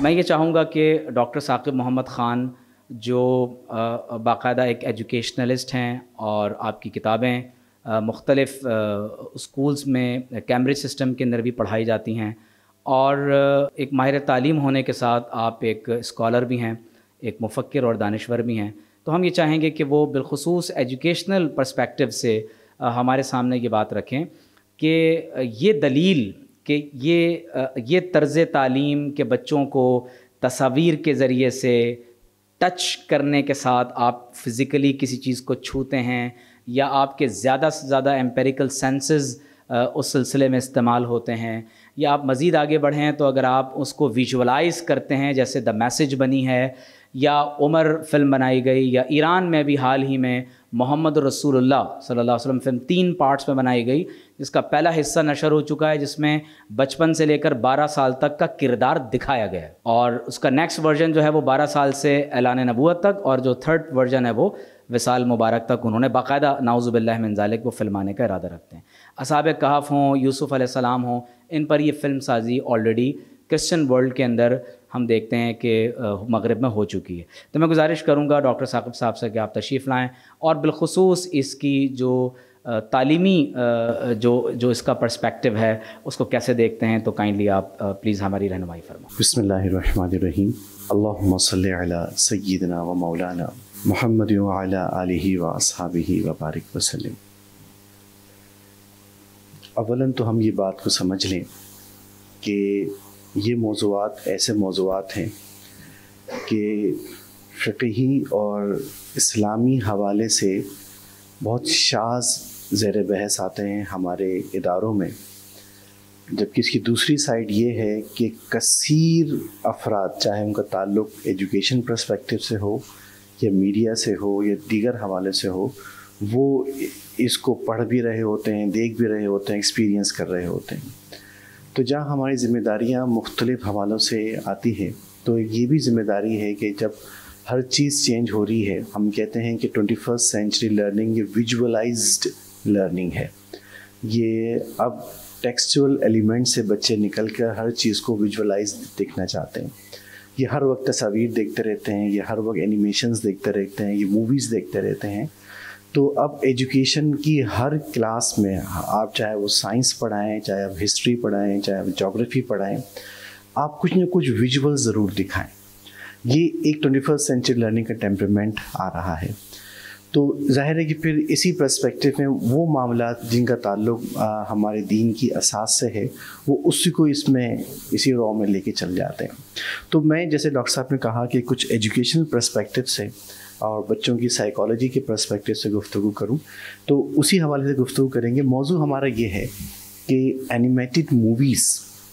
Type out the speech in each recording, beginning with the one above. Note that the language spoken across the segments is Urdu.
میں یہ چاہوں گا کہ ڈاکٹر ثاقب محمد خان جو باقاعدہ ایک ایجوکیشنلسٹ ہیں اور آپ کی کتابیں مختلف اسکولز میں کیمبرج سسٹم کے اندر بھی پڑھائی جاتی ہیں، اور ایک ماہر تعلیم ہونے کے ساتھ آپ ایک اسکالر بھی ہیں، ایک مفکر اور دانشور بھی ہیں، تو ہم یہ چاہیں گے کہ وہ بالخصوص ایجوکیشنل پرسپیکٹیو سے ہمارے سامنے یہ بات رکھیں کہ یہ دلیل کہ یہ طرز تعلیم کے بچوں کو تصاویر کے ذریعے سے ٹچ کرنے کے ساتھ آپ فزیکلی کسی چیز کو چھوتے ہیں، یا آپ کے زیادہ سے زیادہ ایمپیریکل سینسز اس سلسلے میں استعمال ہوتے ہیں، یا آپ مزید آگے بڑھیں تو اگر آپ اس کو ویژولائز کرتے ہیں، جیسے دا میسج بنی ہے یا عمر فلم بنائی گئی، یا ایران میں بھی حال ہی میں محمد رسول اللہ صلی اللہ علیہ وسلم فلم 3 پارٹس میں بنائی گئی، جس کا پہلا حصہ نشر ہو چکا ہے، جس میں بچپن سے لے کر 12 سال تک کا کردار دکھایا گیا ہے، اور اس کا نیکسٹ ورژن جو ہے وہ 12 سال سے اعلان نبوت تک، اور جو تھرڈ ورژن ہے وہ وصال مبارک تک انہوں نے باقاعدہ نعوذ باللہ من ذالک وہ فلمانے کا ارادہ رکھتے ہیں۔ اصحاب کہف ہوں، یوسف علیہ السلام ہوں، ان پر یہ فلم سازی آلریڈی کرسچن ورلڈ کے اندر ہم دیکھتے ہیں کہ مغرب میں ہو چکی ہے۔ تو میں گزارش کروں گا ڈاکٹر ثاقب صاحب سے کہ آپ تشریف لائیں، اور بالخصوص اس کی جو تعلیمی جو اس کا پرسپیکٹیو ہے اس کو کیسے دیکھتے ہیں، تو کائنڈلی آپ پلیز ہماری رہنمائی فرمائیں۔ بسم اللہ الرحمن الرحیم، اللہم صلی علی سیدنا و مولانا محمد وعلی آلہ و اصحابہ وبارک وسلم۔ اولاً تو ہم یہ بات کو سمجھ لیں کہ یہ موضوعات ایسے موضوعات ہیں کہ فقہی اور اسلامی حوالے سے بہت شاذ زیر بحث آتے ہیں ہمارے اداروں میں، جبکہ اس کی دوسری سائڈ یہ ہے کہ کثیر افراد، چاہے ان کا تعلق ایجوکیشن پرسپیکٹیو سے ہو یا میڈیا سے ہو یا دیگر حوالے سے ہو، وہ اس کو پڑھ بھی رہے ہوتے ہیں، دیکھ بھی رہے ہوتے ہیں، ایکسپیرینس کر رہے ہوتے ہیں۔ تو جہاں ہماری ذمہ داریاں مختلف حوالوں سے آتی ہیں، تو یہ بھی ذمہ داری ہے کہ جب ہر چیز چینج ہو رہی ہے، ہم کہتے ہیں کہ 21st سینچری لرننگ یہ ویژولائزڈ لرننگ ہے، یہ اب ٹیکسچول ایلیمنٹ سے بچے نکل کر ہر چیز کو ویژولائز دیکھنا چاہتے ہیں، یہ ہر وقت تصاویر دیکھتے رہتے ہیں، یہ ہر وقت اینیمیشنز دیکھتے رہتے ہیں، یہ موویز دیکھتے رہتے ہیں۔ تو اب ایجوکیشن کی ہر کلاس میں، آپ چاہے وہ سائنس پڑھائیں، چاہے آپ ہسٹری پڑھائیں، چاہے آپ جغرافی پڑھائیں، آپ کچھ نہ کچھ ویژول ضرور دکھائیں۔ یہ ایک 21st سینچری لرننگ کا ٹیمپرمنٹ آ رہا ہے۔ تو ظاہر ہے کہ پھر اسی پرسپیکٹیو میں وہ معاملات جن کا تعلق ہمارے دین کی اساس سے ہے، وہ اسی کو اسی رو میں لے کے چل جاتے ہیں۔ تو میں جیسے ڈاکٹر صاحب نے کہا کہ کچھ ایجوکیشنل پرسپیکٹیو سے اور بچوں کی سائیکالوجی کے پرسپیکٹیو سے گفتگو کروں، تو اسی حوالے سے گفتگو کریں گے۔ موضوع ہمارا یہ ہے کہ اینیمیٹڈ موویز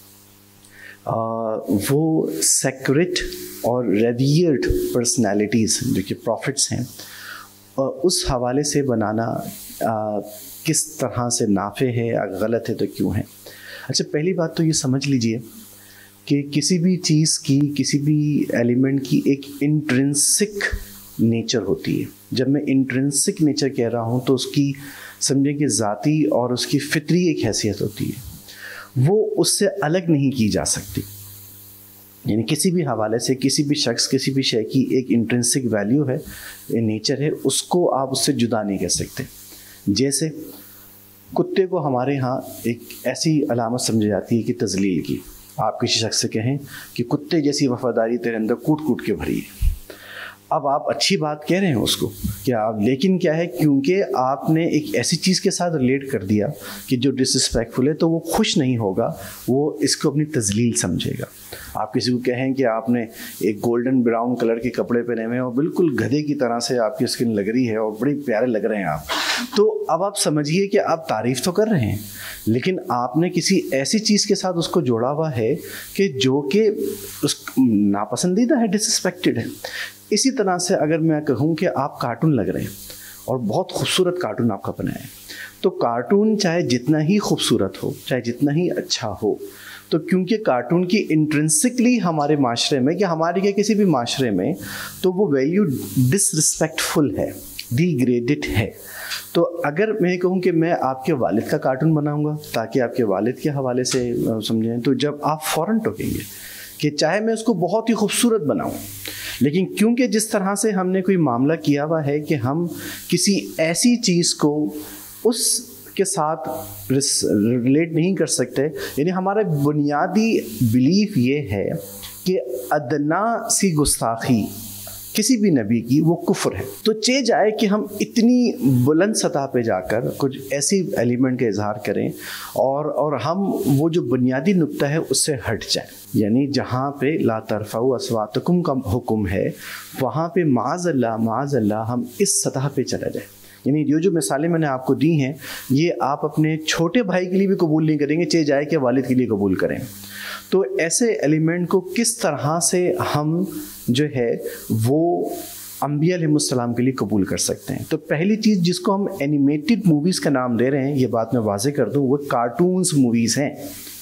وہ سیکرٹ اور ریویئرڈ پرسنالٹیز جو کہ پروفٹس ہیں، اس حوالے سے بنانا کس طرح سے نافع ہے، اگر غلط ہے تو کیوں ہے۔ اچھا، پہلی بات تو یہ سمجھ لیجئے کہ کسی بھی چیز کی، کسی بھی ایلیمنٹ کی ایک انٹرنسک نیچر ہوتی ہے۔ جب میں انٹرنسک نیچر کہہ رہا ہوں تو اس کی سمجھیں کہ ذاتی اور اس کی فطری ایک حیثیت ہوتی ہے، وہ اس سے الگ نہیں کی جا سکتی۔ یعنی کسی بھی حوالے سے کسی بھی شخص، کسی بھی شے کی ایک انٹرنسک ویلیو ہے، نیچر ہے، اس کو آپ اس سے جدا نہیں کر سکتے۔ جیسے کتے کو ہمارے ہاں ایک ایسی علامت سمجھی جاتی ہے کہ تذلیل کی، آپ کسی شخص سے کہیں کہ کتے جیسی وفاداری تیرے اندر کوٹ کوٹ کے بھری ہے، اب آپ اچھی بات کہہ رہے ہیں اس کو کیا آپ، لیکن کیا ہے، کیونکہ آپ نے ایک ایسی چیز کے ساتھ ریلیٹ کر دیا کہ جو ڈس رسپیکٹفل ہے، تو وہ خوش نہیں ہوگا، وہ اس کو اپنی تذلیل سمجھے گا۔ آپ کسی کو کہیں کہ آپ نے ایک گولڈن براؤن کلر کے کپڑے پہنے ہوئے ہیں اور بالکل گدھے کی طرح سے آپ کی اسکن لگ رہی ہے اور بڑے پیارے لگ رہے ہیں آپ، تو اب آپ سمجھیے کہ آپ تعریف تو کر رہے ہیں، لیکن آپ نے کسی ایسی چیز کے ساتھ اس کو جوڑا ہوا ہے کہ جو کہ اس ناپسندیدہ ہے، ڈس رسپیکٹڈ ہے۔ اسی طرح سے اگر میں کہوں کہ آپ کارٹون لگ رہے ہیں اور بہت خوبصورت کارٹون آپ کا بنایا ہے، تو کارٹون چاہے جتنا ہی خوبصورت ہو، چاہے جتنا ہی اچھا ہو، تو کیونکہ کارٹون کی انٹرنسکلی ہمارے معاشرے میں یا ہمارے یا کسی بھی معاشرے میں تو وہ ویلیو ڈس رسپیکٹفل ہے، ڈی گریڈڈ ہے۔ تو اگر میں کہوں کہ میں آپ کے والد کا کارٹون بناؤں گا تاکہ آپ کے والد کے حوالے سے سمجھیں، تو جب آپ فوراً ٹوکیں گے کہ چاہے میں اس کو بہت ہی خوبصورت بناؤں، لیکن کیونکہ جس طرح سے ہم نے کوئی معاملہ کیا ہوا ہے کہ ہم کسی ایسی چیز کو اس کے ساتھ ریلیٹ نہیں کر سکتے، یعنی ہمارا بنیادی بلیف یہ ہے کہ ادنا سی گستاخی کسی بھی نبی کی وہ کفر ہے، تو چہ جائے کہ ہم اتنی بلند سطح پہ جا کر کچھ ایسی ایلیمنٹ کا اظہار کریں اور ہم وہ جو بنیادی نقطہ ہے اس سے ہٹ جائیں، یعنی جہاں پہ لا ترفعوا اصواتکم کا حکم ہے وہاں پہ معاذ اللہ ہم اس سطح پہ چلا جائیں۔ یعنی یہ جو مثالیں میں نے آپ کو دی ہیں یہ آپ اپنے چھوٹے بھائی کے لیے بھی قبول نہیں کریں گے، چہ جائے کہ والد کے لیے قبول کریں۔ تو ایسے ایلیمنٹ کو کس طرح سے ہم جو ہے وہ انبیاء علیہ السلام کے لیے قبول کر سکتے ہیں؟ تو پہلی چیز جس کو ہم اینیمیٹڈ موویز کا نام دے رہے ہیں، یہ بات میں واضح کر دوں، وہ کارٹونز موویز ہیں۔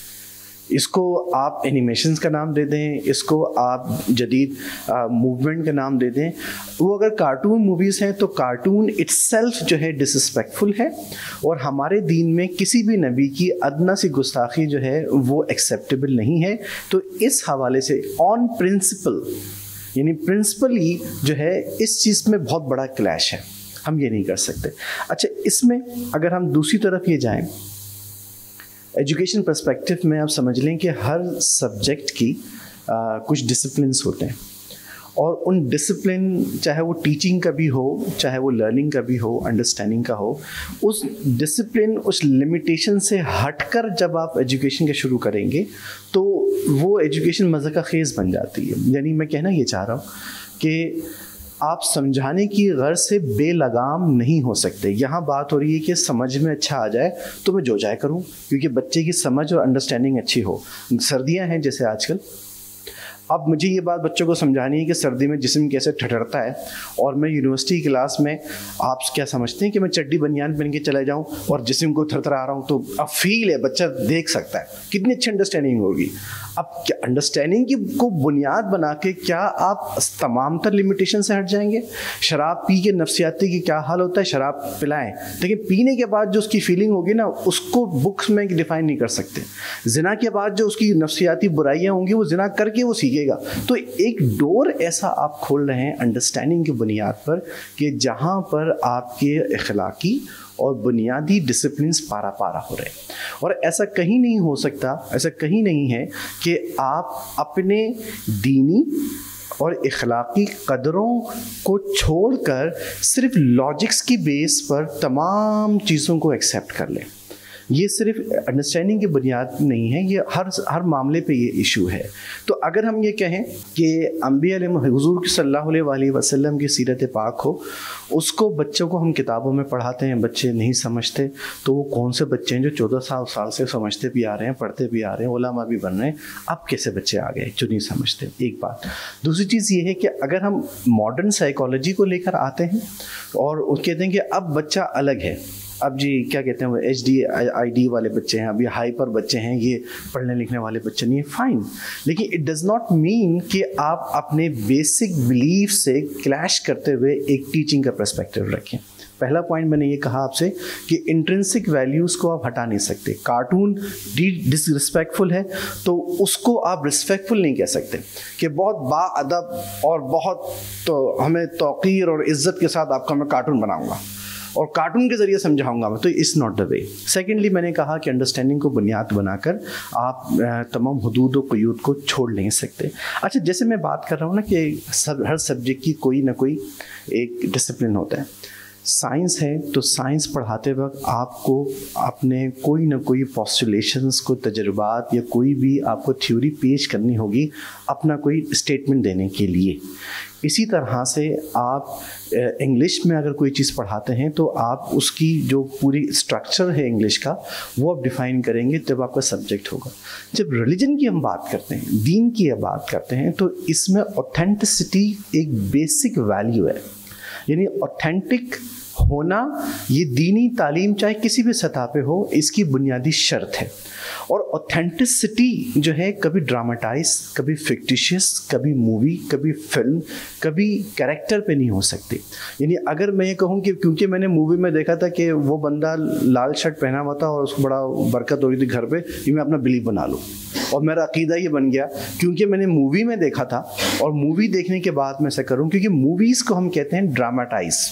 اس کو آپ اینیمیشنز کا نام دے دیں، اس کو آپ جدید موومنٹ کا نام دے دیں، وہ اگر کارٹون موویز ہیں تو کارٹون اٹس سیلف جو ہے ڈسرسپیکٹفل ہے، اور ہمارے دین میں کسی بھی نبی کی ادنا سی گستاخی جو ہے وہ ایکسیپٹیبل نہیں ہے۔ تو اس حوالے سے آن پرنسپل، یعنی پرنسپلی جو ہے اس چیز میں بہت بڑا کلیش ہے، ہم یہ نہیں کر سکتے۔ اچھا، اس میں اگر ہم دوسری طرف یہ جائیں، ایجوکیشن پرسپیکٹو میں آپ سمجھ لیں کہ ہر سبجیکٹ کی کچھ ڈسپلنس ہوتے ہیں، اور ان ڈسپلن چاہے وہ ٹیچنگ کا بھی ہو، چاہے وہ لرننگ کا بھی ہو، انڈرسٹینڈنگ کا ہو، اس ڈسپلن اس لمیٹیشن سے ہٹ کر جب آپ ایجوکیشن کا شروع کریں گے تو وہ ایجوکیشن مزہ کا خیز بن جاتی ہے۔ یعنی میں کہنا یہ چاہ رہا ہوں کہ آپ سمجھانے کی غرض سے بے لگام نہیں ہو سکتے۔ یہاں بات ہو رہی ہے کہ سمجھ میں اچھا آ جائے تو میں جو جائے کروں، کیونکہ بچے کی سمجھ اور انڈرسٹینڈنگ اچھی ہو۔ سردیاں ہیں جیسے آج کل، اب مجھے یہ بات بچوں کو سمجھانی ہے کہ سردی میں جسم کیسے ٹھٹرتا ہے، اور میں یونیورسٹی کلاس میں آپ کیا سمجھتے ہیں کہ میں چڈی بنیان پہن کے چلے جاؤں اور جسم کو تھرتھرا رہا ہوں؟ تو اب فیل ہے، بچہ دیکھ سکتا ہے، کتنی اچھی انڈرسٹینڈنگ ہوگی۔ اب کیا انڈرسٹینڈنگ کی کو بنیاد بنا کے کیا آپ تمام تر لمیٹیشن سے ہٹ جائیں گے؟ شراب پی کے نفسیاتی کی کیا حال ہوتا ہے، شراب پلائیں، لیکن پینے کے بعد جو اس کی فیلنگ ہوگی نا اس کو بکس میں ڈیفائن نہیں کر سکتے۔ زنا کے بعد جو اس کی نفسیاتی برائیاں ہوں گی وہ زنا کر کے وہ سیکھے گا۔ تو ایک ڈور ایسا آپ کھول رہے ہیں انڈرسٹینڈنگ کی بنیاد پر کہ جہاں پر آپ کے اخلاقی اور بنیادی ڈسپلنس پارا پارا ہو رہے ہیں، اور ایسا کہیں نہیں ہو سکتا، ایسا کہیں نہیں ہے کہ آپ اپنے دینی اور اخلاقی قدروں کو چھوڑ کر صرف لاجکس کی بیس پر تمام چیزوں کو ایکسیپٹ کر لیں۔ یہ صرف انڈرسٹینڈنگ کی بنیاد نہیں ہے، یہ ہر معاملے پہ یہ ایشو ہے۔ تو اگر ہم یہ کہیں کہ انبیاء علیہ حضور صلی اللہ علیہ وسلم کی سیرت پاک ہو، اس کو بچوں کو ہم کتابوں میں پڑھاتے ہیں، بچے نہیں سمجھتے، تو وہ کون سے بچے ہیں جو 14 سال سے سمجھتے بھی آ رہے ہیں، پڑھتے بھی آ رہے ہیں، علماء بھی بن رہے ہیں؟ اب کیسے بچے آ گئے جو نہیں سمجھتے؟ ایک بات۔ دوسری چیز یہ ہے کہ اگر ہم ماڈرن سائیکالوجی کو لے کر آتے ہیں اور کہتے ہیں کہ اب بچہ الگ ہے، اب جی کیا کہتے ہیں وہ ADHD والے بچے ہیں، اب یہ ہائپر بچے ہیں، یہ پڑھنے لکھنے والے بچے نہیں ہیں، فائن، لیکن اٹ ڈز ناٹ مین کہ آپ اپنے بیسک بلیف سے کلیش کرتے ہوئے ایک ٹیچنگ کا پرسپیکٹو رکھیں۔ پہلا پوائنٹ میں نے یہ کہا آپ سے کہ انٹرنسک ویلیوز کو آپ ہٹا نہیں سکتے۔ کارٹون ڈس رسپیکٹفل ہے تو اس کو آپ رسپیکٹفل نہیں کہہ سکتے کہ بہت با ادب اور بہت تو ہمیں توقیر اور عزت کے ساتھ آپ کا میں کارٹون بناؤں گا اور کارٹون کے ذریعے سمجھاؤں گا میں، تو it's not the way. Secondly میں نے کہا کہ انڈرسٹینڈنگ کو بنیاد بنا کر آپ تمام حدود و قیود کو چھوڑ نہیں سکتے۔ اچھا، جیسے میں بات کر رہا ہوں نا کہ ہر سبجیکٹ کی کوئی نہ کوئی ایک ڈسپلن ہوتا ہے۔ سائنس ہے تو سائنس پڑھاتے وقت آپ کو اپنے کوئی نہ کوئی پوسٹولیشنز کو، تجربات یا کوئی بھی آپ کو تھیوری پیش کرنی ہوگی اپنا کوئی اسٹیٹمنٹ دینے کے لیے۔ اسی طرح سے آپ انگلش میں اگر کوئی چیز پڑھاتے ہیں تو آپ اس کی جو پوری اسٹرکچر ہے انگلش کا وہ آپ ڈیفائن کریں گے جب آپ کا سبجیکٹ ہوگا۔ جب ریلیجن کی ہم بات کرتے ہیں، دین کی بات کرتے ہیں، تو اس میں اوتھینٹسٹی ایک بیسک ویلیو ہے، یعنی اوتھینٹک ہونا یہ دینی تعلیم چاہے کسی بھی سطح پہ ہو اس کی بنیادی شرط ہے۔ اور اوتھینٹسٹی جو ہے کبھی ڈراماٹائز، کبھی فکٹیشیس، کبھی مووی، کبھی فلم، کبھی کریکٹر پہ نہیں ہو سکتی۔ یعنی اگر میں یہ کہوں کہ کیونکہ میں نے مووی میں دیکھا تھا کہ وہ بندہ لال شرٹ پہنا ہوا تھا اور اس کو بڑا برکت ہو رہی تھی گھر پہ، یہ میں اپنا بلیف بنا لوں اور میرا عقیدہ یہ بن گیا کیونکہ میں نے مووی میں دیکھا تھا, اور مووی دیکھنے کے بعد میں ایسا کروں, کیونکہ موویز کو ہم کہتے ہیں ڈراماٹائز.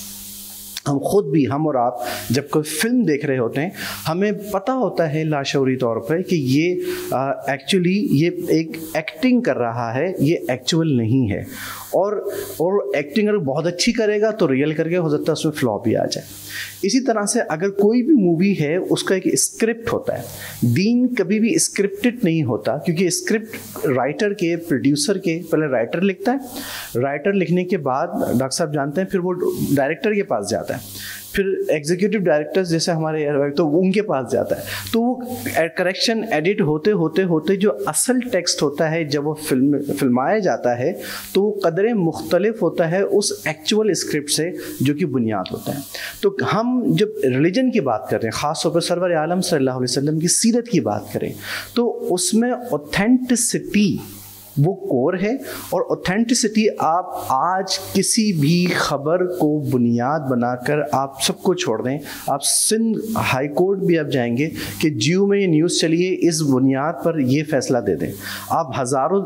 ہم خود بھی, ہم اور آپ جب کوئی فلم دیکھ رہے ہوتے ہیں ہمیں پتہ ہوتا ہے لاشعوری طور پر کہ یہ ایکچولی یہ ایک ایکٹنگ کر رہا ہے, یہ ایکچول نہیں ہے. اور ایکٹنگ اگر بہت اچھی کرے گا تو ریئل کر کے ہو سکتا ہے اس میں فلاپ بھی آ جائے. اسی طرح سے اگر کوئی بھی مووی ہے اس کا ایک اسکرپٹ ہوتا ہے. دین کبھی بھی اسکرپٹڈ نہیں ہوتا, کیونکہ اسکرپٹ رائٹر کے, پروڈیوسر کے, پہلے رائٹر لکھتا ہے, رائٹر لکھنے کے بعد ڈاکٹر صاحب جانتے ہیں پھر وہ ڈائریکٹر کے پاس جاتا ہے, پھر ایگزیکٹو ڈائریکٹرز جیسے ہمارے تو ان کے پاس جاتا ہے. تو وہ کریکشن ایڈٹ ہوتے ہوتے ہوتے جو اصل ٹیکسٹ ہوتا ہے جب وہ فلمایا جاتا ہے تو وہ قدریں مختلف ہوتا ہے اس ایکچول اسکرپٹ سے جو کہ بنیاد ہوتا ہے. تو ہم جب ریلیجن کی بات کر رہے ہیں, خاص طور پر سرور عالم صلی اللہ علیہ وسلم کی سیرت کی بات کریں, تو اس میں اوتھینٹسٹی وہ کور ہے. اور اوتھینٹسٹی آپ آج کسی بھی خبر کو بنیاد بنا کر آپ سب کو چھوڑ دیں, آپ سندھ ہائی کورٹ بھی آپ جائیں گے کہ جیو میں یہ نیوز چلی ہے, اس بنیاد پر یہ فیصلہ دے دیں. آپ ہزاروں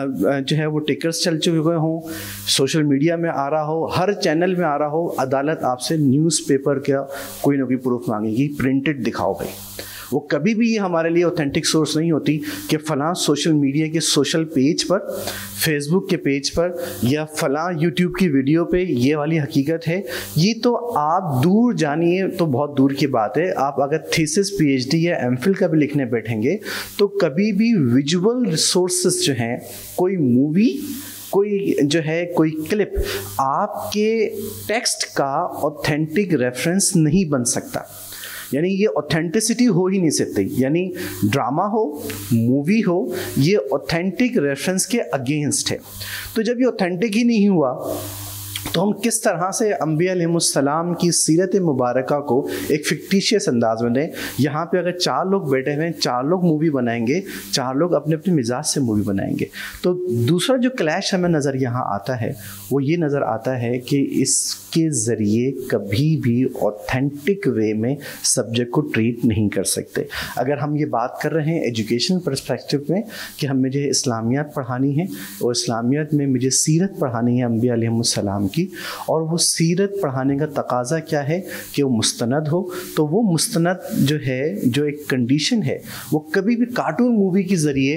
جو ہے وہ ٹکرز چل چکے ہوں, سوشل میڈیا میں آ رہا ہو, ہر چینل میں آ رہا ہو, عدالت آپ سے نیوز پیپر کا کوئی نہ کوئی پروف مانگے گی, پرنٹڈ دکھاؤ بھائی. وہ کبھی بھی یہ ہمارے لیے اوتھینٹک سورس نہیں ہوتی کہ فلاں سوشل میڈیا کے سوشل پیج پر, فیس بک کے پیج پر, یا فلاں یوٹیوب کی ویڈیو پہ یہ والی حقیقت ہے. یہ تو آپ دور جانیے تو بہت دور کی بات ہے. آپ اگر تھیسس, پی ایچ ڈی یا ایم فل کا بھی لکھنے بیٹھیں گے تو کبھی بھی ویژول ریسورسز جو ہیں, کوئی مووی, کوئی جو ہے کوئی کلپ آپ کے ٹیکسٹ کا اوتھینٹک ریفرنس نہیں بن سکتا. یعنی یہ اوتھینٹسٹی ہو ہی نہیں سکتی. یعنی ڈرامہ ہو, مووی ہو, یہ اوتھینٹک ریفرنس کے اگینسٹ ہے. تو جب یہ اوتھینٹک ہی نہیں ہوا تو ہم کس طرح سے انبیاء علیہم السلام کی سیرت مبارکہ کو ایک فکٹیشیس انداز میں دیں. یہاں پہ اگر 4 لوگ بیٹھے ہوئے ہیں, 4 لوگ مووی بنائیں گے, 4 لوگ اپنے اپنے مزاج سے مووی بنائیں گے. تو دوسرا جو کلیش ہمیں نظر یہاں آتا ہے وہ یہ نظر آتا ہے کہ اس کے ذریعے کبھی بھی اوتھینٹک وے میں سبجیکٹ کو ٹریٹ نہیں کر سکتے. اگر ہم یہ بات کر رہے ہیں ایجوکیشن پرسپیکٹو میں کہ ہم مجھے اسلامیات پڑھانی ہے اور اسلامیات میں مجھے سیرت پڑھانی ہے انبیاء علیہم السلام کی, اور وہ سیرت پڑھانے کا تقاضا کیا ہے کہ وہ مستند ہو, تو وہ مستند جو ہے, جو ایک کنڈیشن ہے, وہ کبھی بھی کارٹون مووی کے ذریعے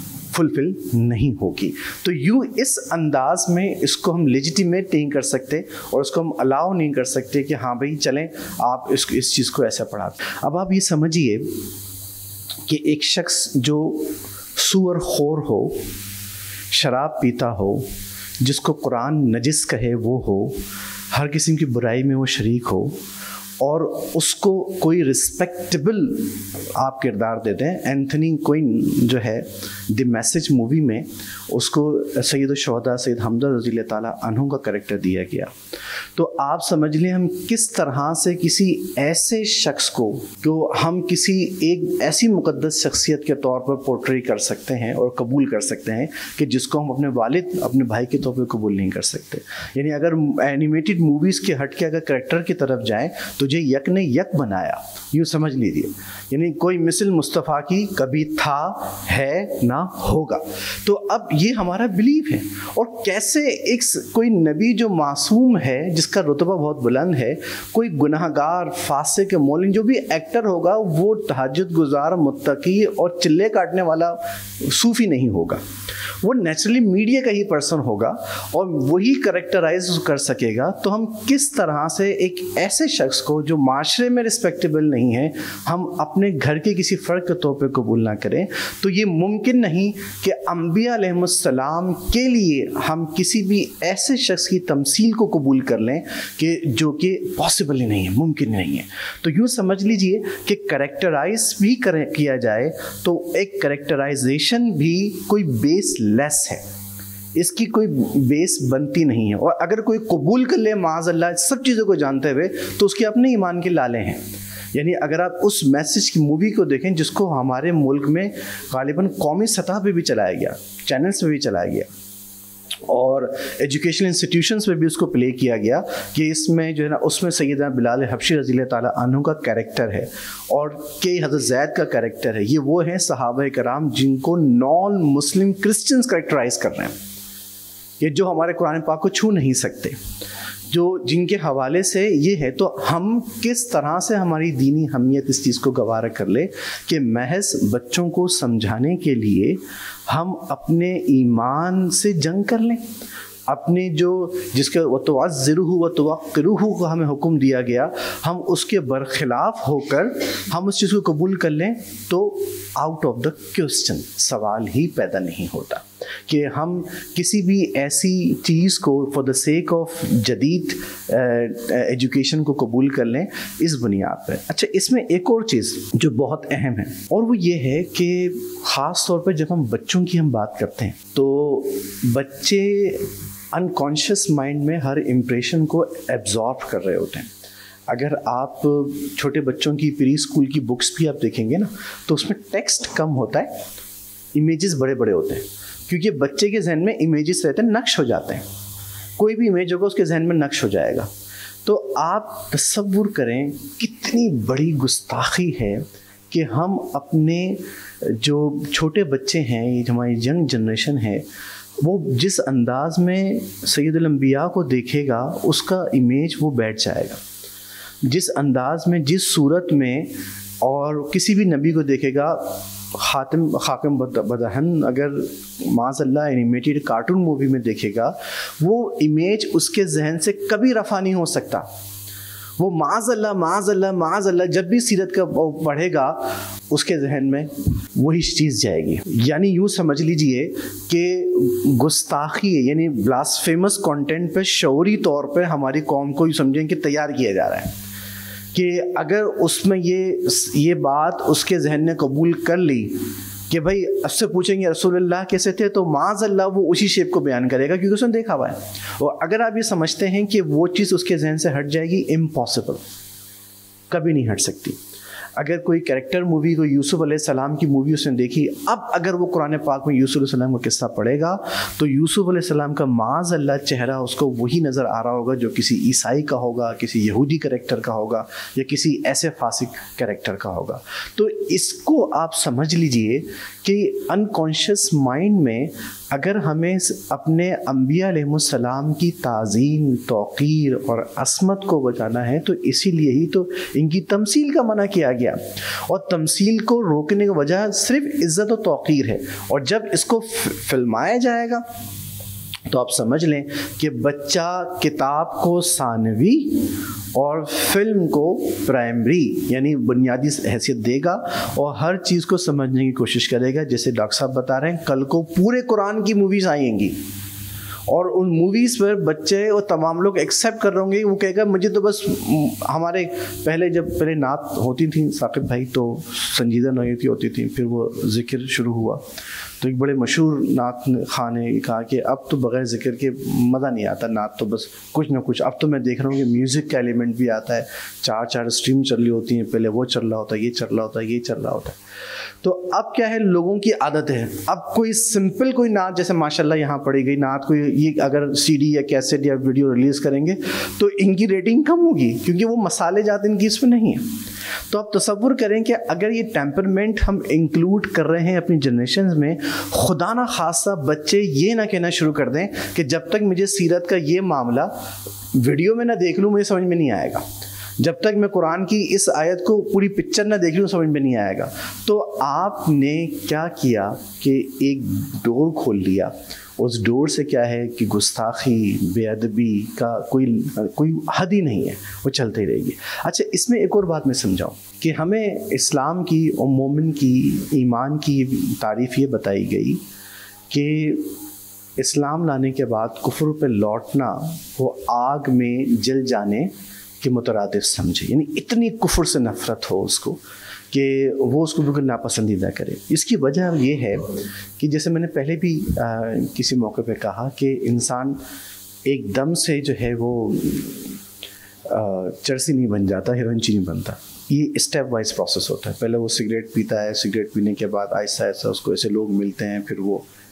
فلفل نہیں ہوگی. تو یوں اس انداز میں اس کو ہم لیجیٹیمیٹ نہیں کر سکتے اور اس کو ہم الاؤ نہیں کر سکتے کہ ہاں بھائی چلیں آپ اس چیز کو ایسا پڑھا. اب آپ یہ سمجھیے کہ ایک شخص جو سور خور ہو, شراب پیتا ہو, جس کو قرآن نجس کہے وہ ہو, ہر قسم کی برائی میں وہ شریک ہو, اور اس کو کوئی رسپیکٹیبل آپ کردار دیتے ہیں. اینتھنی کوئن جو ہے دی میسج مووی میں اس کو سید الشہداء سید حمزہ رضی اللہ تعالیٰ عنہ کا کریکٹر دیا گیا. تو آپ سمجھ لیں ہم کس طرح سے کسی ایسے شخص کو ہم کسی ایک ایسی مقدس شخصیت کے طور پر پورٹری کر سکتے ہیں اور قبول کر سکتے ہیں کہ جس کو ہم اپنے والد, اپنے بھائی کے طور پر قبول نہیں کر سکتے. یعنی اگر اینیمیٹڈ موویز کے ہٹ کے اگر کریکٹر کی طرف جائیں تو جو یک نے یک بنایا, یوں سمجھ لیجیے. یعنی کوئی مثل مصطفیٰ کی کبھی تھا, ہے, نہ ہوگا. تو اب یہ ہمارا بلیف ہے. اور کیسے ایک کوئی نبی جو معصوم ہے, جس کا رتبہ بہت بلند ہے, کوئی گناہ گار, فاسق, مولن, جو بھی ایکٹر ہوگا وہ تہجد گزار, متقی اور چلے کاٹنے والا صوفی نہیں ہوگا. وہ نیچرلی میڈیا کا ہی پرسن ہوگا اور وہی کریکٹرائز کر سکے گا. تو ہم کس طرح سے ایک ایسے شخص کو جو معاشرے میں رسپیکٹیبل نہیں ہے ہم اپنے گھر کے کسی فرد کے طور پہ قبول نہ کریں. تو یہ ممکن نہیں کہ انبیاء علیہم السلام کے لیے ہم کسی بھی ایسے شخص کی تمثیل کو قبول کر لیں کہ جو کہ پاسبل ہی نہیں ہے, ممکن نہیں ہے. تو یوں سمجھ لیجئے کہ کریکٹرائز بھی کیا جائے تو ایک کریکٹرائزیشن بھی کوئی بیس لیس ہے, اس کی کوئی بیس بنتی نہیں ہے. اور اگر کوئی قبول کر لے معاذ اللہ سب چیزوں کو جانتے ہوئے تو اس کے اپنے ایمان کے لالے ہیں. یعنی اگر آپ اس میسج کی مووی کو دیکھیں جس کو ہمارے ملک میں غالباً قومی سطح پہ بھی چلایا گیا, چینلز پہ بھی چلایا گیا, اور ایجوکیشنل انسٹیٹیوشنس میں بھی اس کو پلے کیا گیا کہ اس میں جو ہے نا اس میں سیدنا بلال حبشی رضی اللہ تعالیٰ عنہ کا کیریکٹر ہے اور کہ حضرت زید کا کیریکٹر ہے. یہ وہ ہیں صحابہ کرام جن کو نان مسلم کرسچنز کریکٹرائز کر رہے ہیں, یہ جو ہمارے قرآن پاک کو چھو نہیں سکتے, جو جن کے حوالے سے یہ ہے. تو ہم کس طرح سے ہماری دینی حمیت اس چیز کو گوارا کر لے کہ محض بچوں کو سمجھانے کے لیے ہم اپنے ایمان سے جنگ کر لیں, اپنے جو جس کا وَتُعَزِّرُهُ وَتُوَقِّرُهُ کو ہمیں حکم دیا گیا, ہم اس کے برخلاف ہو کر ہم اس چیز کو قبول کر لیں, تو آؤٹ آف دا کوسچن سوال ہی پیدا نہیں ہوتا کہ ہم کسی بھی ایسی چیز کو فار دا سیک آف جدید ایجوکیشن کو قبول کر لیں اس بنیاد پر. اچھا, اس میں ایک اور چیز جو بہت اہم ہے اور وہ یہ ہے کہ خاص طور پر جب ہم بچوں کی ہم بات کرتے ہیں تو بچے انکانشیس مائنڈ میں ہر امپریشن کو ایبزارب کر رہے ہوتے ہیں. اگر آپ چھوٹے بچوں کی پری اسکول کی بکس بھی آپ دیکھیں گے نا تو اس میں ٹیکسٹ کم ہوتا ہے, امیجز بڑے بڑے ہوتے ہیں, کیونکہ بچے کے ذہن میں امیجز رہتے ہیں, نقش ہو جاتے ہیں, کوئی بھی امیج ہوگا اس کے ذہن میں نقش ہو جائے گا. تو آپ تصور کریں کتنی بڑی گستاخی ہے کہ ہم اپنے جو چھوٹے بچے ہیں, یہ ہماری ینگ جنریشن ہے, وہ جس انداز میں سید الانبیاء کو دیکھے گا اس کا امیج وہ بیٹھ جائے گا, جس انداز میں جس صورت میں, اور کسی بھی نبی کو دیکھے گا خاکم بدہن اگر معاذ اللہ اینیمیٹڈ کارٹون مووی میں دیکھے گا, وہ امیج اس کے ذہن سے کبھی رفع نہیں ہو سکتا. وہ معاذ اللہ معاذ اللہ معاذ اللہ جب بھی سیرت کا پڑھے گا اس کے ذہن میں وہی چیز جائے گی. یعنی یوں سمجھ لیجئے کہ گستاخی یعنی بلاسفیمس کانٹینٹ پہ شعوری طور پہ ہماری قوم کو یوں سمجھیں کہ تیار کیا جا رہا ہے کہ اگر اس میں یہ بات اس کے ذہن نے قبول کر لی کہ بھائی اس سے پوچھیں گے رسول اللہ کیسے تھے, تو معاذ اللہ وہ اسی شیپ کو بیان کرے گا کیونکہ اس نے دیکھا ہوا ہے. اور اگر آپ یہ سمجھتے ہیں کہ وہ چیز اس کے ذہن سے ہٹ جائے گی, امپاسبل, کبھی نہیں ہٹ سکتی. اگر کوئی کریکٹر مووی کو یوسف علیہ السلام کی مووی اس نے دیکھی, اب اگر وہ قرآن پاک میں یوسف علیہ السلام کا قصہ پڑھے گا تو یوسف علیہ السلام کا معاذ اللہ چہرہ اس کو وہی نظر آ رہا ہوگا جو کسی عیسائی کا ہوگا, کسی یہودی کریکٹر کا ہوگا, یا کسی ایسے فاسق کریکٹر کا ہوگا. تو اس کو آپ سمجھ لیجئے کہ انکانشیس مائنڈ میں اگر ہمیں اپنے انبیاء علیہ السلام کی تعظیم, توقیر اور عصمت کو بچانا ہے تو اسی لیے ہی تو ان کی تمثیل کا منع کیا گیا, اور تمثیل کو روکنے کی وجہ صرف عزت و توقیر ہے. اور جب اس کو فلمایا جائے گا تو آپ سمجھ لیں کہ بچہ کتاب کو ثانوی اور فلم کو پرائمری یعنی بنیادی حیثیت دے گا, اور ہر چیز کو سمجھنے کی کوشش کرے گا. جیسے ڈاکٹر صاحب بتا رہے ہیں کل کو پورے قرآن کی موویز آئیں گی اور ان موویز پر بچے اور تمام لوگ ایکسیپٹ کر رہے ہوں گے. وہ کہے گا مجھے تو بس ہمارے پہلے نعت ہوتی تھیں ثاقب بھائی تو سنجیدہ نوعیتی ہوتی تھیں, پھر وہ ذکر شروع ہوا تو ایک بڑے مشہور نعت خان نے کہا کہ اب تو بغیر ذکر کے مزہ نہیں آتا نعت, تو بس کچھ نہ کچھ. اب تو میں دیکھ رہا ہوں کہ میوزک کا ایلیمنٹ بھی آتا ہے, 4 اسٹریم چل رہی ہوتی ہیں, پہلے وہ چل رہا ہوتا ہے, یہ چل رہا ہوتا ہے, یہ چل رہا ہوتا ہے. تو اب کیا ہے, لوگوں کی عادت ہے, اب کوئی سمپل کوئی نعت جیسے ماشاءاللہ یہاں پڑھی گئی نعت کوئی یہ اگر سی ڈی یا کیسٹ یا ویڈیو ریلیز کریں گے تو ان کی ریٹنگ کم ہوگی کیونکہ وہ مسالے جات ان کی اس میں نہیں ہیں. تو آپ تصور کریں کہ اگر یہ ٹیمپرمنٹ ہم انکلوڈ کر رہے ہیں اپنی جنریشنز میں, خدا نہ خاصہ بچے یہ نہ کہنا شروع کر دیں کہ جب تک مجھے سیرت کا یہ معاملہ ویڈیو میں نہ دیکھ لوں مجھے سمجھ میں نہیں آئے گا, جب تک میں قرآن کی اس آیت کو پوری پکچر نہ دیکھ لوں سمجھ میں نہیں آئے گا. تو آپ نے کیا کیا کہ ایک ڈور کھول لیا, اس ڈور سے کیا ہے کہ گستاخی, بے ادبی کا کوئی حد ہی نہیں ہے, وہ چلتے ہی رہے گی. اچھا, اس میں ایک اور بات میں سمجھاؤں کہ ہمیں اسلام کی اور مومن کی ایمان کی تعریف یہ بتائی گئی کہ اسلام لانے کے بعد کفر پہ لوٹنا وہ آگ میں جل جانے کے مترادف سمجھے, یعنی اتنی کفر سے نفرت ہو اس کو کہ وہ اس کو بالکل ناپسندیدہ کرے. اس کی وجہ یہ ہے کہ جیسے میں نے پہلے بھی کسی موقع پہ کہا کہ انسان ایک دم سے جو ہے وہ چرسی نہیں بن جاتا, ہیروئنچی نہیں بنتا. یہ اسٹیپ وائز پروسیس ہوتا ہے. پہلے وہ سگریٹ پیتا ہے, سگریٹ پینے کے بعد آہستہ آہستہ اس کو ایسے لوگ ملتے ہیں, پھر وہ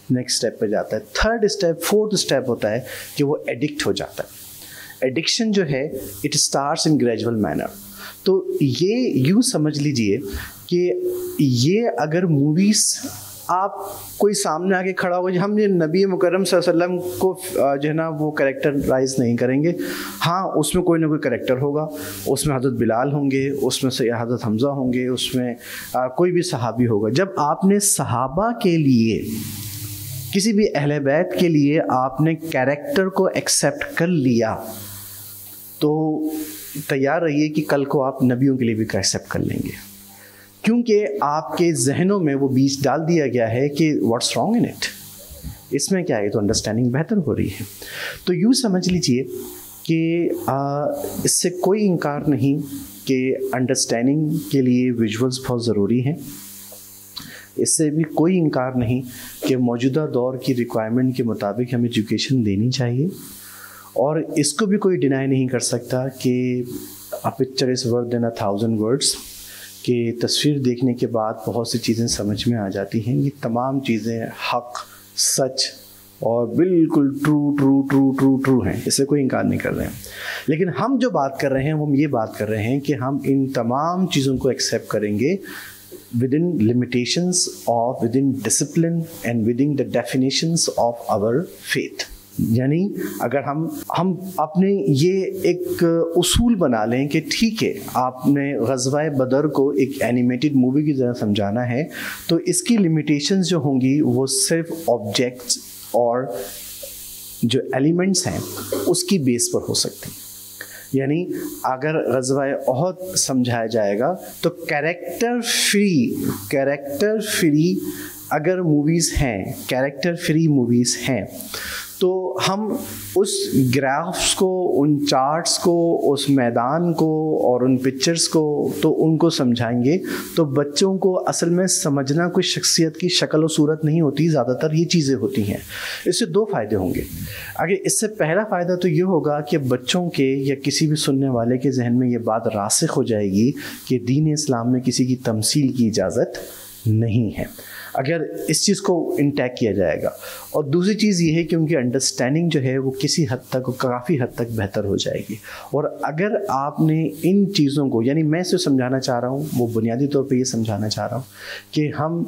نیکسٹ اسٹیپ پہ جاتا ہے. تھرڈ اسٹیپ، فورتھ اسٹیپ ہوتا ہے کہ وہ ایڈکٹ ہو جاتا ہے. ایڈکشن جو ہے it starts in gradual manner. تو یہ یوں سمجھ لیجئے کہ یہ اگر موویز آپ کوئی سامنے آ کے کھڑا ہو، ہم یہ نبی مکرم صلی اللہ علیہ وسلم کو جو ہے نا وہ کریکٹرائز نہیں کریں گے. ہاں اس میں کوئی نہ کوئی کریکٹر ہوگا، اس میں حضرت بلال ہوں گے، اس میں سے حضرت حمزہ ہوں گے، اس میں کوئی بھی صحابی ہوگا. جب آپ نے صحابہ کے لیے، کسی بھی اہل بیت کے لیے آپ نے کریکٹر کو ایکسیپٹ کر لیا تو تیار رہیے کہ کل کو آپ نبیوں کے لیے بھی ایکسیپٹ کر لیں گے، کیونکہ آپ کے ذہنوں میں وہ بیج ڈال دیا گیا ہے کہ واٹس رانگ ان اٹ، اس میں کیا ہے، تو انڈرسٹینڈنگ بہتر ہو رہی ہے. تو یوں سمجھ لیجئے کہ اس سے کوئی انکار نہیں کہ انڈرسٹینڈنگ کے لیے ویژولز بہت ضروری ہیں. اس سے بھی کوئی انکار نہیں کہ موجودہ دور کی ریکوائرمنٹ کے مطابق ہمیں ایجوکیشن دینی چاہیے. اور اس کو بھی کوئی ڈینائی نہیں کر سکتا کہ a picture is worth than 1000 words، کہ تصویر دیکھنے کے بعد بہت سی چیزیں سمجھ میں آ جاتی ہیں. یہ تمام چیزیں حق، سچ اور بالکل ٹرو ہیں، اس سے کوئی انکار نہیں کر رہے ہیں. لیکن ہم جو بات کر رہے ہیں وہ یہ بات کر رہے ہیں کہ ہم ان تمام چیزوں کو ایکسیپٹ کریں گے within limitations of within discipline and within the definitions of our faith. یعنی اگر ہم اپنے یہ ایک اصول بنا لیں کہ ٹھیک ہے آپ نے غزوہ بدر کو ایک اینیمیٹڈ مووی کی طرح سمجھانا ہے، تو اس کی لمیٹیشنز جو ہوں گی وہ صرف آبجیکٹس اور جو ایلیمنٹس ہیں اس کی بیس پر ہو سکتی ہیں. یعنی اگر غزوہ احد سمجھایا جائے گا تو کیریکٹر فری اگر موویز ہیں، کیریکٹر فری موویز ہیں، تو ہم اس گرافس کو، ان چارٹس کو، اس میدان کو اور ان پکچرز کو تو ان کو سمجھائیں گے. تو بچوں کو اصل میں سمجھنا کوئی شخصیت کی شکل و صورت نہیں ہوتی، زیادہ تر یہ چیزیں ہوتی ہیں. اس سے دو فائدے ہوں گے. اگر اس سے پہلا فائدہ تو یہ ہوگا کہ بچوں کے یا کسی بھی سننے والے کے ذہن میں یہ بات راسخ ہو جائے گی کہ دین اسلام میں کسی کی تمثیل کی اجازت نہیں ہے، اگر اس چیز کو انٹیک کیا جائے گا. اور دوسری چیز یہ ہے کہ ان کی انڈرسٹینڈنگ جو ہے وہ کسی حد تک، کافی حد تک بہتر ہو جائے گی. اور اگر آپ نے ان چیزوں کو، یعنی میں اسے سمجھانا چاہ رہا ہوں، وہ بنیادی طور پہ یہ سمجھانا چاہ رہا ہوں کہ ہم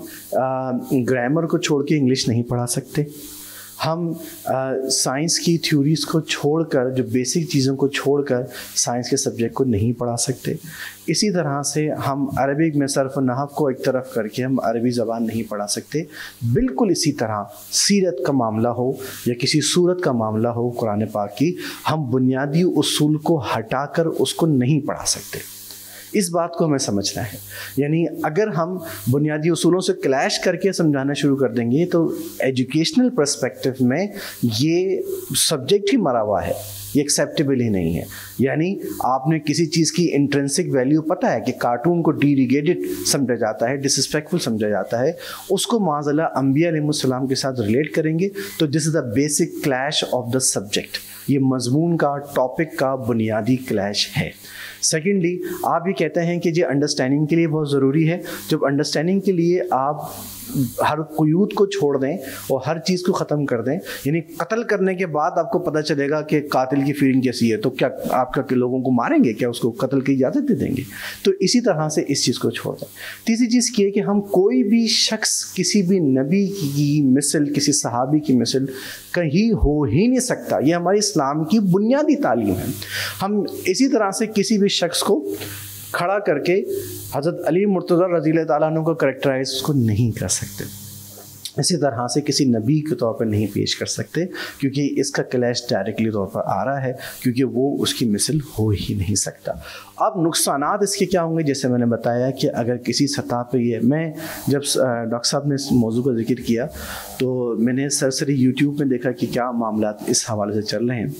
گرامر کو چھوڑ کے انگلش نہیں پڑھا سکتے، ہم سائنس کی تھیوریز کو چھوڑ کر، جو بیسک چیزوں کو چھوڑ کر سائنس کے سبجیکٹ کو نہیں پڑھا سکتے. اسی طرح سے ہم عربک میں صرف و نحو کو ایک طرف کر کے ہم عربی زبان نہیں پڑھا سکتے. بالکل اسی طرح سیرت کا معاملہ ہو یا کسی سورت کا معاملہ ہو قرآن پاک کی، ہم بنیادی اصول کو ہٹا کر اس کو نہیں پڑھا سکتے. اس بات کو ہمیں سمجھنا ہے. یعنی اگر ہم بنیادی اصولوں سے کلیش کر کے سمجھانا شروع کر دیں گے تو ایجوکیشنل پرسپیکٹو میں یہ سبجیکٹ ہی مرا ہوا ہے، یہ ایکسیپٹیبل ہی نہیں ہے. یعنی آپ نے کسی چیز کی انٹرنسک ویلیو پتہ ہے کہ کارٹون کو ڈیریگیٹڈ سمجھا جاتا ہے، ڈسرسپیکٹفل سمجھا جاتا ہے، اس کو معاذ اللہ انبیاء علیہ السلام کے ساتھ ریلیٹ کریں گے تو this is the basic clash of the subject. یہ مضمون کا، ٹاپک کا بنیادی کلیش ہے. سیکنڈلی آپ یہ کہتے ہیں کہ یہ انڈرسٹینڈنگ کے لیے بہت ضروری ہے. جب انڈرسٹینڈنگ کے لیے آپ ہر قیود کو چھوڑ دیں اور ہر چیز کو ختم کر دیں، یعنی قتل کرنے کے بعد آپ کو پتہ چلے گا کہ قاتل کی فیلنگ کیسی ہے، تو کیا آپ کا لوگوں کو ماریں گے؟ کیا اس کو قتل کی اجازت دے دیں گے؟ تو اسی طرح سے اس چیز کو چھوڑ دیں. تیسری چیز یہ ہے کہ ہم کوئی بھی شخص کسی بھی نبی کی مثل، کسی صحابی کی مثل کہیں ہو ہی نہیں سکتا. یہ ہماری اسلام کی بنیادی تعلیم ہے. ہم اسی طرح سے کسی بھی شخص کو کھڑا کر کے حضرت علی مرتضیٰ رضی اللہ تعالیٰ عنہ کو کریکٹرائز کو نہیں کر سکتے. اسی طرح سے کسی نبی کے طور پر نہیں پیش کر سکتے، کیونکہ اس کا کلیش ڈائریکٹلی طور پر آ رہا ہے، کیونکہ وہ اس کی مثل ہو ہی نہیں سکتا. اب نقصانات اس کے کیا ہوں گے؟ جیسے میں نے بتایا کہ اگر کسی سطح پہ یہ، میں جب ڈاکٹر صاحب نے اس موضوع کا ذکر کیا تو میں نے سرسری یوٹیوب میں دیکھا کہ کیا معاملات اس حوالے سے چل رہے ہیں.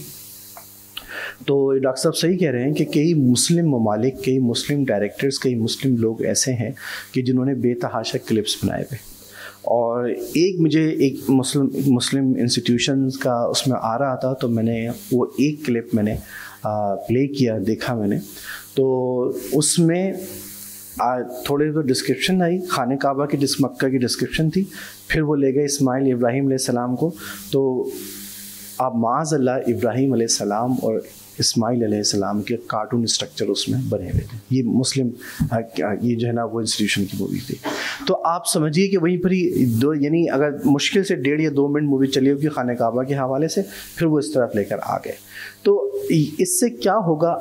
تو ڈاکٹر صاحب صحیح کہہ رہے ہیں کہ کئی مسلم ممالک، کئی مسلم ڈائریکٹرز، کئی مسلم لوگ ایسے ہیں کہ جنہوں نے بے تحاشا کلپس بنائے ہوئے. اور مجھے ایک مسلم انسٹیٹیوشنز کا اس میں آ رہا تھا، تو میں نے وہ ایک کلپ میں نے پلے کیا، دیکھا میں نے. تو اس میں تھوڑے تو ڈسکرپشن آئی، خانہ کعبہ کی مکہ کی ڈسکرپشن تھی، پھر وہ لے گئے اسماعیل ابراہیم علیہ السلام کو، تو آپ معاذ اللہ ابراہیم علیہ السلام اور اسماعیل علیہ السلام کے کارٹون اسٹرکچر اس میں بنے ہوئے تھے. یہ مسلم یہ جو ہے نا وہ انسٹیٹیوشن کی مووی تھی. تو آپ سمجھیے کہ وہیں پر ہی دو، یعنی اگر مشکل سے 1.5 یا 2 منٹ مووی چلی ہوگی خانہ کعبہ کے حوالے سے، پھر وہ اس طرف لے کر آ گئے. تو اس سے کیا ہوگا،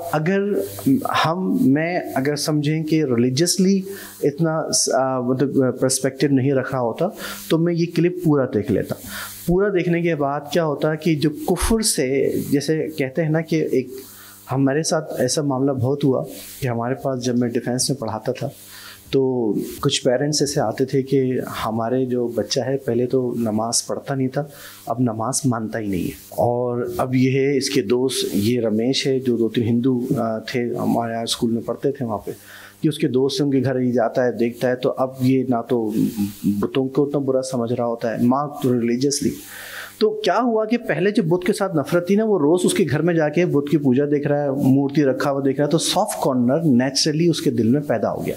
میں اگر سمجھیں کہ ریلیجسلی اتنا مطلب پرسپیکٹیو نہیں رکھا ہوتا تو میں یہ کلپ پورا دیکھ لیتا. پورا دیکھنے کے بعد کیا ہوتا کہ جو کفر سے، جیسے کہتے ہیں نا کہ ایک، ہمارے ساتھ ایسا معاملہ بہت ہوا کہ ہمارے پاس جب میں ڈیفینس میں پڑھاتا تھا تو کچھ پیرنٹس ایسے آتے تھے کہ ہمارے جو بچہ ہے پہلے تو نماز پڑھتا نہیں تھا، اب نماز مانتا ہی نہیں ہے، اور اب یہ ہے اس کے دوست، یہ رمیش ہے جو 2-3 ہندو تھے ہمارے یہاں اسکول میں پڑھتے تھے وہاں پہ، کہ اس کے دوست ان کے گھر ہی جاتا ہے دیکھتا ہے، تو اب یہ نہ تو بتوں کو اتنا برا سمجھ رہا ہوتا ہے، ماں تو ریلیجیسلی. تو کیا ہوا کہ پہلے جو بت کے ساتھ نفرت تھی نا، وہ روز اس کے گھر میں جا کے بت کی پوجا دیکھ رہا ہے، مورتی رکھا ہوا دیکھ رہا ہے، تو سافٹ کارنر نیچرلی اس کے دل میں پیدا ہو گیا.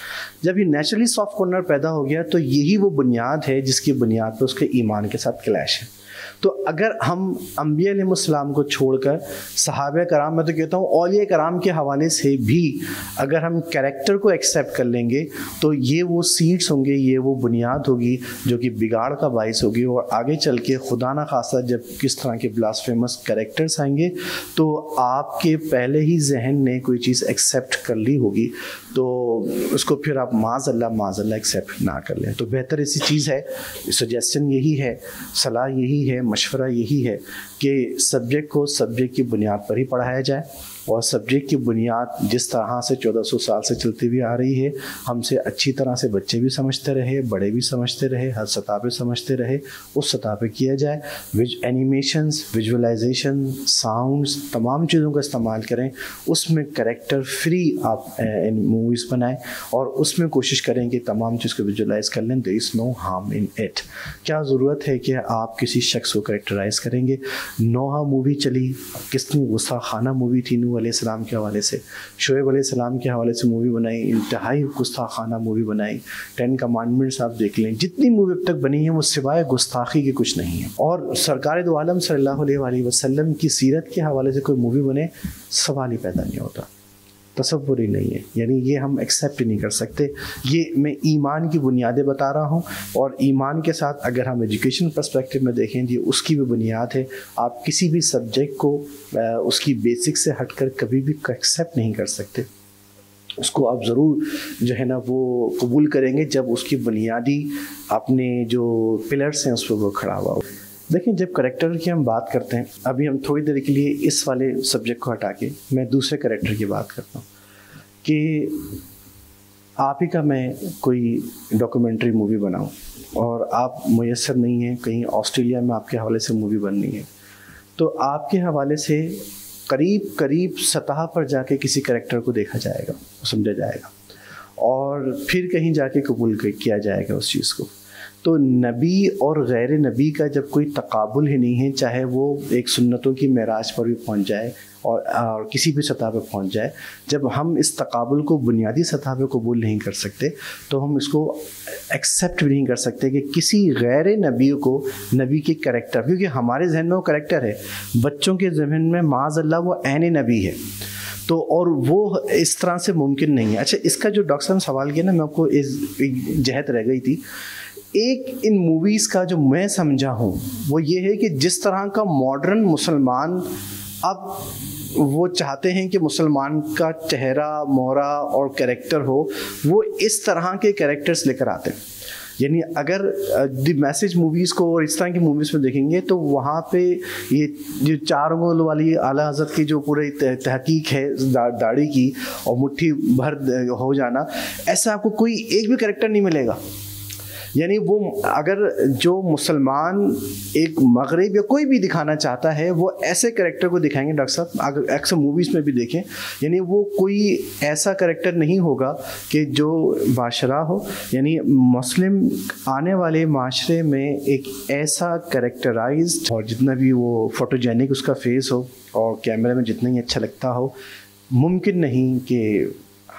جب یہ نیچرلی سافٹ کارنر پیدا ہو گیا تو یہی وہ بنیاد ہے جس کی بنیاد پہ اس کے ایمان کے ساتھ کلیش ہے. تو اگر ہم انبیاء علیہ السلام کو چھوڑ کر صحابہ کرام، میں تو کہتا ہوں اولیاء کرام کے حوالے سے بھی اگر ہم کریکٹر کو ایکسیپٹ کر لیں گے تو یہ وہ سیڈز ہوں گے، یہ وہ بنیاد ہوگی جو کہ بگاڑ کا باعث ہوگی. اور آگے چل کے خدا نہ خواستہ جب کس طرح کے بلاسفیمس کریکٹرز آئیں گے تو آپ کے پہلے ہی ذہن نے کوئی چیز ایکسیپٹ کر لی ہوگی تو اس کو پھر آپ معاذ اللہ ایکسیپٹ نہ کر لیں. تو بہتر ایسی چیز ہے، سجیسشن یہی ہے، صلاح یہی ہے، مشورہ یہی ہے کہ سبجیکٹ کو سبجیکٹ کی بنیاد پر ہی پڑھایا جائے، اور سبجیکٹ کی بنیاد جس طرح سے 1400 سال سے چلتی ہوئی آ رہی ہے، ہم سے اچھی طرح سے بچے بھی سمجھتے رہے، بڑے بھی سمجھتے رہے، ہر سطح پہ سمجھتے رہے، اس سطح پہ کیا جائے. اینیمیشنز، ویژولائزیشن، ساؤنڈز، تمام چیزوں کا استعمال کریں. اس میں کریکٹر فری آپ موویز بنائیں اور اس میں کوشش کریں کہ تمام چیز کو ویژولائز کر لیں. there is no harm in it. کیا ضرورت ہے کہ آپ کسی شخص کو کریکٹرائز کریں گے. نوحہ مووی چلی، کتنی گستاخانہ مووی تھی، علیہ السلام کے حوالے سے، شعیب علیہ السلام کے حوالے سے مووی بنائی، انتہائی گستاخانہ مووی بنائی. 10 کمانڈمنٹس آپ دیکھ لیں، جتنی مووی اب تک بنی ہیں وہ سوائے گستاخی کے کچھ نہیں ہے. اور سرکار دو عالم صلی اللہ علیہ وآلہ وسلم کی سیرت کے حوالے سے کوئی مووی بنے، سوال ہی پیدا نہیں ہوتا، تصور ہی نہیں ہے. یعنی یہ ہم ایکسیپٹ ہی نہیں کر سکتے. یہ میں ایمان کی بنیادیں بتا رہا ہوں، اور ایمان کے ساتھ اگر ہم ایجوکیشن پرسپیکٹیو میں دیکھیں جی اس کی بھی بنیاد ہے. آپ کسی بھی سبجیکٹ کو اس کی بیسک سے ہٹ کر کبھی بھی ایکسیپٹ نہیں کر سکتے. اس کو آپ ضرور جو ہے نا وہ قبول کریں گے جب اس کی بنیادی اپنے جو پلرس ہیں اس پہ وہ کھڑا ہوا ہو. دیکھیں جب کریکٹر کی ہم بات کرتے ہیں، ابھی ہم تھوڑی دیر کے لیے اس والے سبجیکٹ کو ہٹا کے میں دوسرے کریکٹر کی بات کرتا ہوں کہ آپ ہی کا میں کوئی ڈاکومنٹری مووی بناؤں اور آپ میسر نہیں ہیں، کہیں آسٹریلیا میں آپ کے حوالے سے مووی بننی ہے، تو آپ کے حوالے سے قریب سطح پر جا کے کسی کریکٹر کو دیکھا جائے گا، سمجھا جائے گا، اور پھر کہیں جا کے قبول کیا جائے گا اس چیز کو. تو نبی اور غیر نبی کا جب کوئی تقابل ہی نہیں ہے، چاہے وہ ایک سنتوں کی معراج پر بھی پہنچ جائے اور کسی بھی سطح پہ پہنچ جائے، جب ہم اس تقابل کو بنیادی سطح پہ قبول نہیں کر سکتے تو ہم اس کو ایکسیپٹ بھی نہیں کر سکتے کہ کسی غیر نبی کو نبی کے کریکٹر، کیونکہ ہمارے ذہن میں وہ کریکٹر ہے، بچوں کے ذہن میں معاذ اللہ وہ عین نبی ہے، تو اور وہ اس طرح سے ممکن نہیں ہے. اچھا، اس کا جو ڈاکٹر صاحب نے سوال کیا نا، میں آپ کو ایک جہت رہ گئی تھی. ایک ان موویز کا جو میں سمجھا ہوں وہ یہ ہے کہ جس طرح کا ماڈرن مسلمان اب وہ چاہتے ہیں کہ مسلمان کا چہرہ مورا اور کریکٹر ہو، وہ اس طرح کے کریکٹرز لے کر آتے ہیں. یعنی اگر دی میسیج موویز کو اور اس طرح کی موویز میں دیکھیں گے تو وہاں پہ یہ جو 4 انگل والی اعلیٰ حضرت کی جو پورے تحقیق ہے داڑھی کی اور مٹھی بھر ہو جانا، ایسا آپ کو کوئی ایک بھی کریکٹر نہیں ملے گا. یعنی وہ اگر جو مسلمان ایک مغرب یا کوئی بھی دکھانا چاہتا ہے وہ ایسے کریکٹر کو دکھائیں گے. ڈاکٹر صاحب اگر اکثر موویز میں بھی دیکھیں، یعنی وہ کوئی ایسا کریکٹر نہیں ہوگا کہ جو باشرہ ہو. یعنی مسلم آنے والے معاشرے میں ایک ایسا کریکٹرائزڈ اور جتنا بھی وہ فوٹوجینک اس کا فیس ہو اور کیمرے میں جتنا ہی اچھا لگتا ہو، ممکن نہیں کہ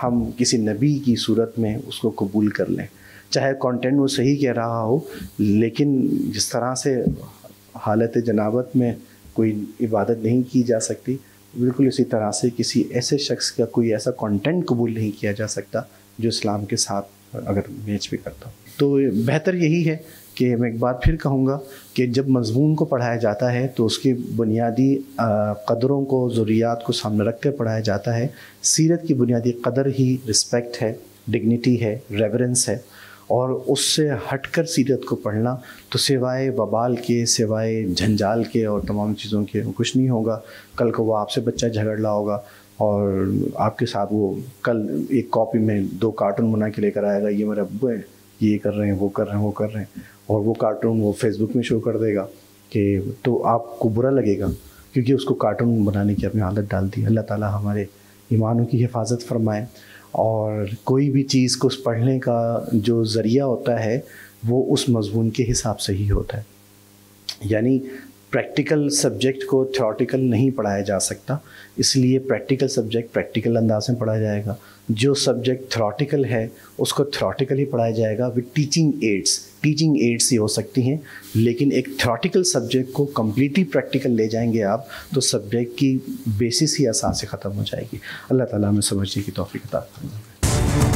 ہم کسی نبی کی صورت میں اس کو قبول کر لیں، چاہے کانٹینٹ وہ صحیح کہہ رہا ہو، لیکن جس طرح سے حالت جنابت میں کوئی عبادت نہیں کی جا سکتی، بالکل اسی طرح سے کسی ایسے شخص کا کوئی ایسا کانٹینٹ قبول نہیں کیا جا سکتا جو اسلام کے ساتھ اگر میچ بھی کرتا ہو۔ تو بہتر یہی ہے کہ میں ایک بات پھر کہوں گا کہ جب مضمون کو پڑھایا جاتا ہے تو اس کی بنیادی قدروں کو، ضروریات کو سامنے رکھ کر پڑھایا جاتا ہے۔ سیرت کی بنیادی قدر ہی رسپیکٹ ہے، ڈگنیٹی ہے، ریورنس ہے، اور اس سے ہٹ کر سیرت کو پڑھنا تو سوائے وبال کے، سوائے جھنجال کے اور تمام چیزوں کے کچھ نہیں ہوگا۔ کل کو وہ آپ سے بچہ جھگڑ رہا ہوگا اور آپ کے ساتھ وہ کل ایک کاپی میں 2 کارٹون بنا کے لے کر آئے گا، یہ میرے ابو ہیں، یہ کر رہے ہیں، وہ کر رہے ہیں، وہ کر رہے ہیں، اور وہ کارٹون وہ فیس بک میں شو کر دے گا کہ تو آپ کو برا لگے گا کیونکہ اس کو کارٹون بنانے کی اپنی عادت ڈال دی۔ اللہ تعالیٰ ہمارے ایمانوں کی حفاظت فرمائے، اور کوئی بھی چیز کو پڑھنے کا جو ذریعہ ہوتا ہے وہ اس مضمون کے حساب سے ہی ہوتا ہے، یعنی پریکٹیکل سبجیکٹ کو تھیوریٹیکل نہیں پڑھایا جا سکتا، اس لیے پریکٹیکل سبجیکٹ پریکٹیکل انداز میں پڑھایا جائے گا، جو سبجیکٹ تھیوریٹیکل ہے اس کو تھیوریٹیکل ہی پڑھایا جائے گا وتھ ٹیچنگ ایڈس ہی ہو سکتی ہیں، لیکن ایک تھیوریٹیکل سبجیکٹ کو کمپلیٹلی پریکٹیکل لے جائیں گے آپ تو سبجیکٹ کی بیسس ہی اساس سے ختم ہو جائے گی۔ اللہ تعالیٰ ہمیں سمجھنے کی توفیق عطا فرمائے۔